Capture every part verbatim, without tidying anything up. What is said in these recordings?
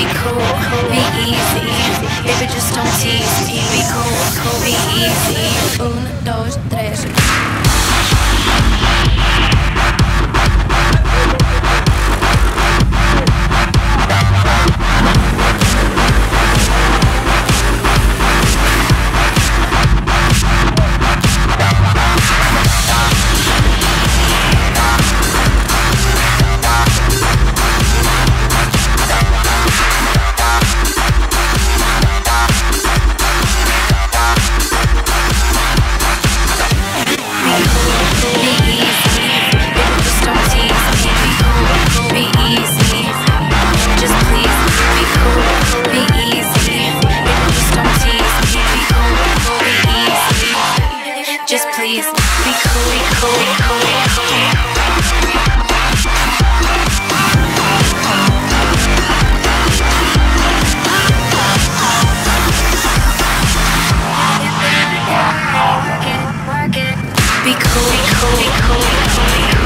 cool, be easy. Baby, just don't tease me. Be cool, be easy. Un, dos, tres. Just please be cool, be cool, be cool, be cool. Be cool, be cool, be cool, be cool.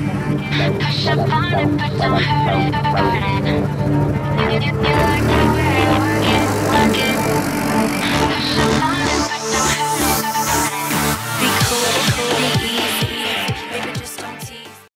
Push up on it, but don't hurt it, hurt it. You, you, you like that way.